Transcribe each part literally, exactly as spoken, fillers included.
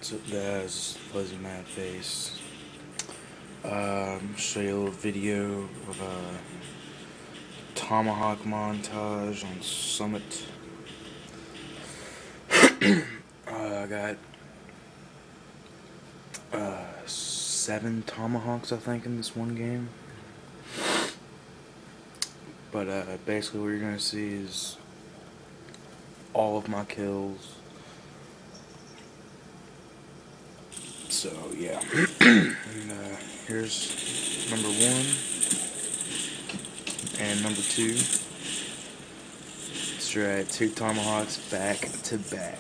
So that's Fuzzy Mad Face. Um, show you a little video of a tomahawk montage on Summit. uh, I got uh, seven tomahawks, I think, in this one game. But uh, basically, what you're gonna see is all of my kills. So yeah, and uh, here's number one and number two. That's right, two tomahawks back to back.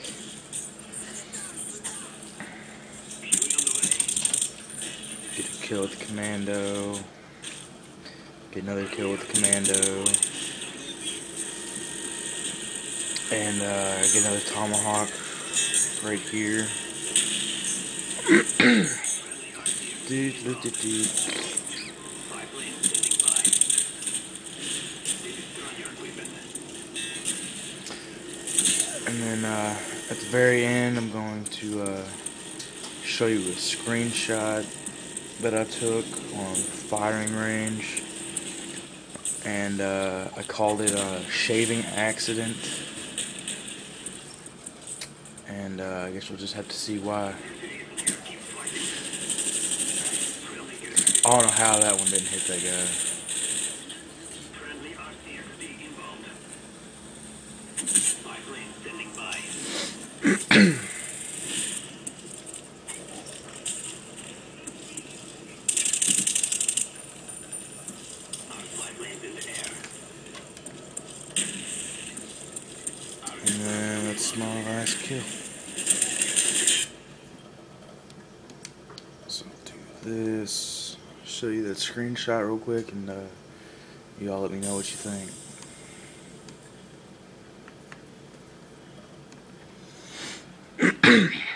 Get a kill with the commando. Get another kill with the commando. And uh, get another tomahawk right here. Dude, look at dude. And then uh, at the very end, I'm going to uh, show you a screenshot that I took on firing range, and uh, I called it a shaving accident. And uh, I guess we'll just have to see why. I don't know how that one didn't hit that guy. And then that's my last kill. So I'll do this, show you that screenshot real quick, and uh, you all let me know what you think.